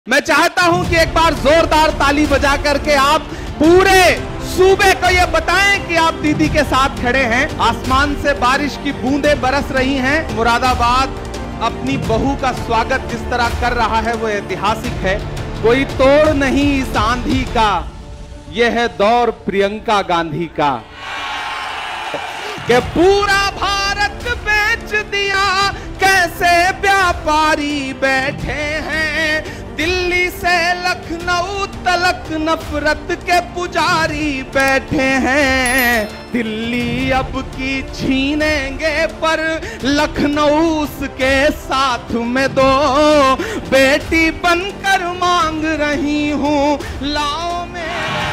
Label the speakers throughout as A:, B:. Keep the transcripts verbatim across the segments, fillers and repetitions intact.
A: मैं चाहता हूं कि एक बार जोरदार ताली बजा करके आप पूरे सूबे को ये बताएं कि आप दीदी के साथ खड़े हैं। आसमान से बारिश की बूंदें बरस रही हैं। मुरादाबाद अपनी बहू का स्वागत जिस तरह कर रहा है वो ऐतिहासिक है। कोई तोड़ नहीं इस आंधी का, यह है दौर प्रियंका गांधी का। कि पूरा भारत बेच दिया, कैसे व्यापारी बैठे हैं। दिल्ली से लखनऊ तलक नफरत के पुजारी बैठे हैं। दिल्ली अब की छीनेंगे पर लखनऊ उसके साथ में दो। बेटी बनकर मांग रही हूँ, लाओ में।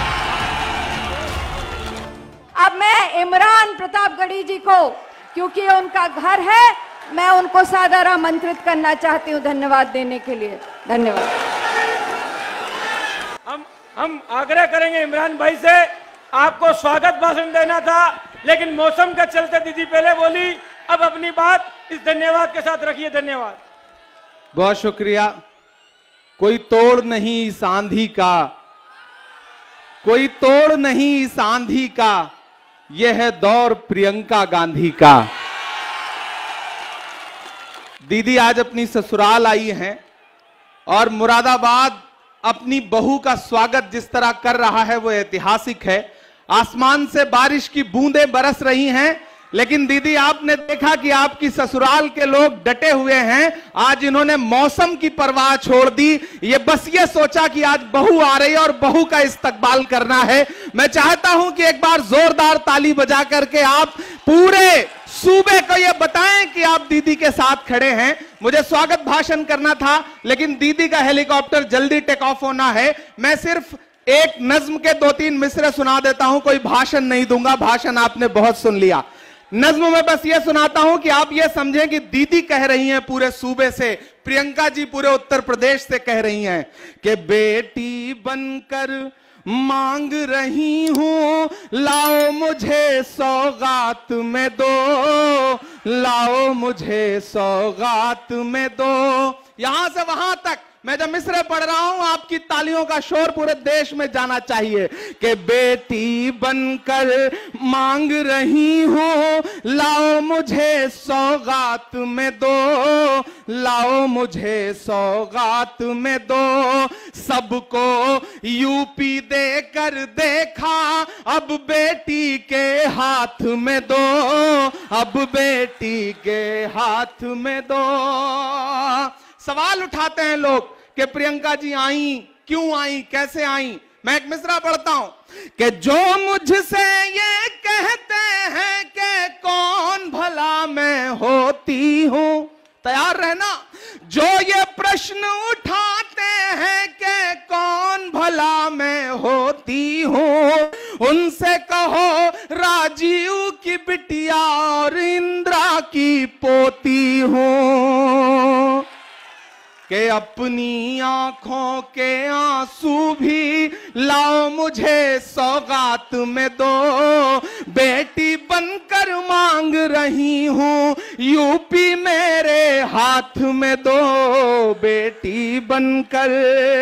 B: अब मैं इमरान प्रतापगढ़ी जी को, क्योंकि उनका घर है, मैं उनको सादर आमंत्रित करना चाहती हूँ धन्यवाद देने के लिए। धन्यवाद।
C: हम हम आग्रह करेंगे इमरान भाई से, आपको स्वागत भाषण देना था लेकिन मौसम के चलते दीदी पहले बोली, अब अपनी बात इस धन्यवाद के साथ रखिए। धन्यवाद,
A: बहुत शुक्रिया। कोई तोड़ नहीं इस आंधी का, कोई तोड़ नहीं इस आंधी का, यह है दौर प्रियंका गांधी का। दीदी आज अपनी ससुराल आई हैं और मुरादाबाद अपनी बहू का स्वागत जिस तरह कर रहा है वो ऐतिहासिक है। आसमान से बारिश की बूंदें बरस रही हैं, लेकिन दीदी आपने देखा कि आपकी ससुराल के लोग डटे हुए हैं। आज इन्होंने मौसम की परवाह छोड़ दी, ये बस ये सोचा कि आज बहू आ रही है और बहू का इस्तकबाल करना है। मैं चाहता हूं कि एक बार जोरदार ताली बजा करके आप पूरे सूबे को ये बताएं कि आप दीदी के साथ खड़े हैं। मुझे स्वागत भाषण करना था लेकिन दीदी का हेलीकॉप्टर जल्दी टेक ऑफ होना है। मैं सिर्फ एक नज्म के दो तीन मिसरे सुना देता हूं, कोई भाषण नहीं दूंगा, भाषण आपने बहुत सुन लिया। नज्म में बस ये सुनाता हूं कि आप ये समझें कि दीदी कह रही हैं पूरे सूबे से, प्रियंका जी पूरे उत्तर प्रदेश से कह रही हैं कि बेटी बनकर मांग रही हूं, लाओ मुझे सौगात में दो, लाओ मुझे सौगात में दो। यहां से वहां तक मैं जब मिसरे पढ़ रहा हूं, आपकी तालियों का शोर पूरे देश में जाना चाहिए कि बेटी बनकर मांग रही हूं, लाओ मुझे सौगात में दो, लाओ मुझे सौगात में दो। सबको यूपी देकर देखा, अब बेटी के हाथ में दो, अब बेटी के हाथ में दो। सवाल उठाते हैं लोग कि प्रियंका जी आई, क्यों आई, कैसे आई। मैं एक मिसरा पढ़ता हूं कि जो मुझसे ये कहते हैं कि कौन भला मैं होती हूं, तैयार रहना। जो ये प्रश्न उठाते हैं कि कौन भला मैं होती हूं, उनसे कहो राजीव की बिटिया और इंदिरा की पोती हूं। कि अपनी आंखों के आंसू भी लाओ मुझे सौगात में दो। बेटी बनकर मांग रही हूं, यूपी मेरे हाथ में दो, बेटी बनकर।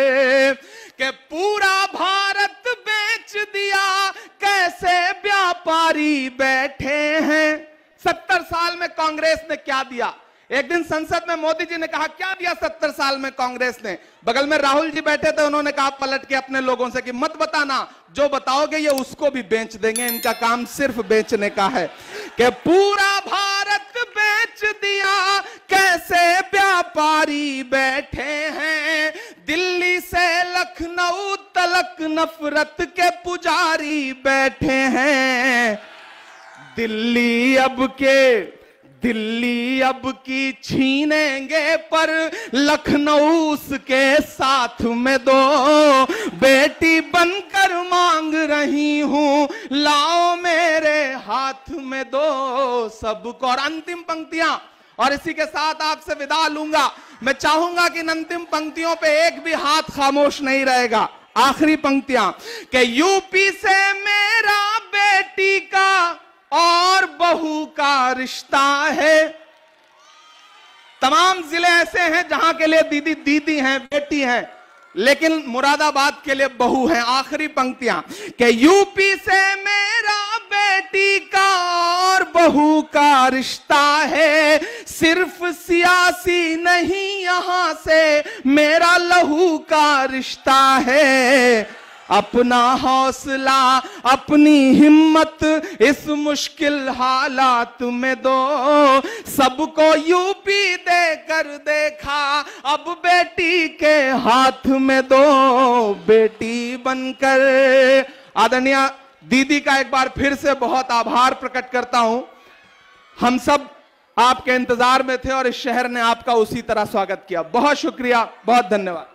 A: कि पूरा भारत बेच दिया, कैसे व्यापारी बैठे हैं। सत्तर साल में कांग्रेस ने क्या दिया। एक दिन संसद में मोदी जी ने कहा क्या दिया सत्तर साल में कांग्रेस ने। बगल में राहुल जी बैठे थे, उन्होंने कहा पलट के अपने लोगों से कि मत बताना, जो बताओगे ये उसको भी बेच देंगे, इनका काम सिर्फ बेचने का है। कि पूरा भारत बेच दिया, कैसे व्यापारी बैठे हैं। दिल्ली से लखनऊ तलक नफरत के पुजारी बैठे हैं। दिल्ली अब के दिल्ली अब की छीनेंगे पर लखनऊ उसके साथ में दो। बेटी बनकर मांग रही हूं, लाओ मेरे हाथ में दो सबको। और अंतिम पंक्तियां, और इसी के साथ आपसे विदा लूंगा। मैं चाहूंगा कि इन अंतिम पंक्तियों पे एक भी हाथ खामोश नहीं रहेगा। आखिरी पंक्तियां कि यूपी से मेरा बेटी का और बहू का रिश्ता है। तमाम जिले ऐसे हैं जहां के लिए दीदी दीदी हैं, बेटी हैं। लेकिन मुरादाबाद के लिए बहू है। आखिरी पंक्तियां कि यूपी से मेरा बेटी का और बहू का रिश्ता है, सिर्फ सियासी नहीं यहां से मेरा लहू का रिश्ता है। अपना हौसला अपनी हिम्मत इस मुश्किल हालात में दो, सबको यूपी देकर देखा अब बेटी के हाथ में दो, बेटी बनकर। आदरणीय दीदी का एक बार फिर से बहुत आभार प्रकट करता हूं। हम सब आपके इंतजार में थे और इस शहर ने आपका उसी तरह स्वागत किया। बहुत शुक्रिया, बहुत धन्यवाद।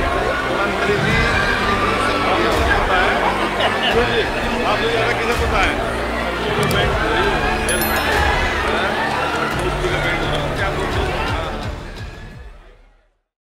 D: आपको ज्यादा किसे पता है?